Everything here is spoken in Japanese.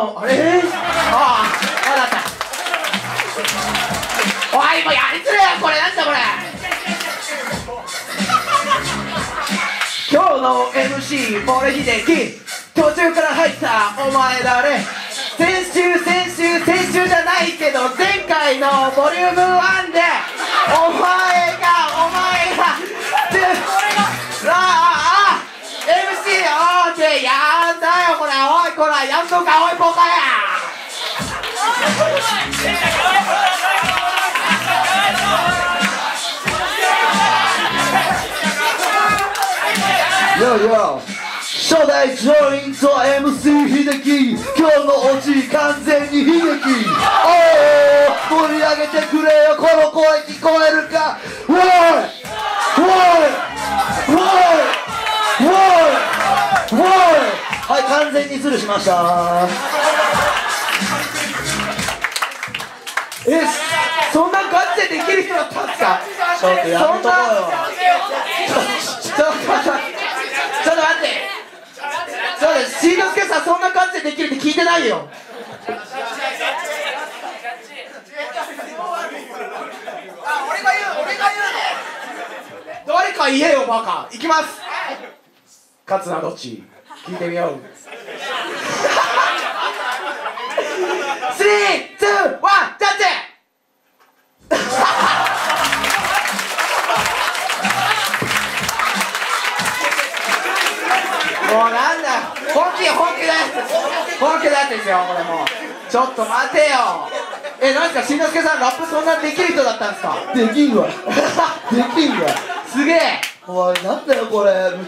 のあれああ、わかった。おい、もうやりづれよこれ。なんだこれ。今日の MC 俺秀樹、途中から入ったお前誰。先週じゃないけど前回のボリューム1でお前がMC ってやんだよこれ。おいこらやんのか。おいボカや。 よよ初代ジョイント MC 秀樹、今日のオチ完全に悲劇。おー、盛り上げてくれよ、この声聞こえるか。おいおいおいおいおい。はい、完全にズルしました。 そんなガチでできる人だったんですか。 ちょっとやめとこうよ。 ちょっと待って。そうです、しんのすけさんそんな感じでできるって聞いてないよ。俺が言うの。誰か言えよバカ。いきます。勝つなどっち聞いてみよう。3、2、1、ジャッジ。もうなんだ本気のやつですよこれ。もうちょっと待てよ。何ですかしんのすけさん、ラップそんなできる人だったんですか。 できんわできんわ。 すげえ。 おい、なんだよこれ、む